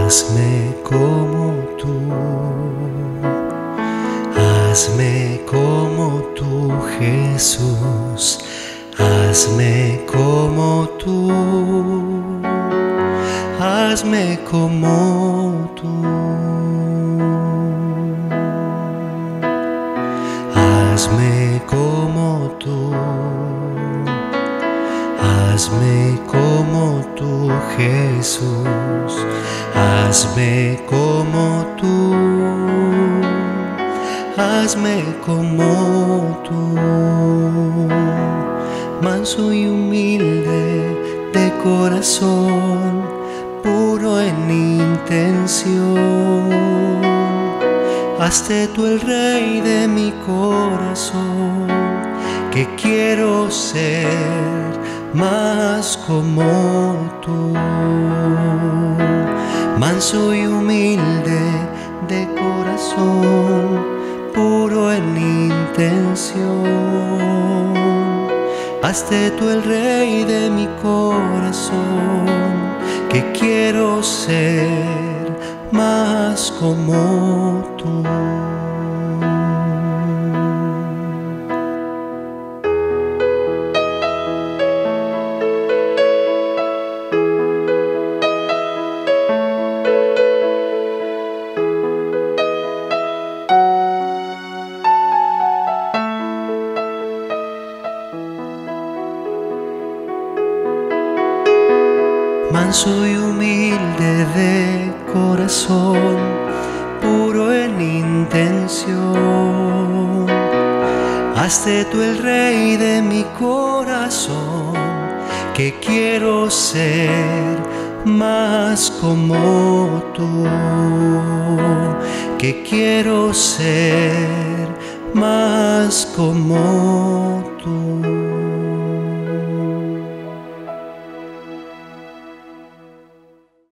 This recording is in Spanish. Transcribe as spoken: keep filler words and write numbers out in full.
Hazme como tú, hazme como tú, Jesús, hazme como tú, hazme como tú, hazme como tú, hazme como tú, Jesús, hazme como tú, hazme como tú, manso y humilde de corazón, puro en intención. Hazte tú el rey de mi corazón, que quiero ser más como tú. Manso y humilde de corazón, puro en intención. Hazte tú el rey de mi corazón, que quiero ser más como tú. Manso y humilde de corazón, puro en intención. Hazte tú el rey de mi corazón, que quiero ser más como tú, que quiero ser más como tú.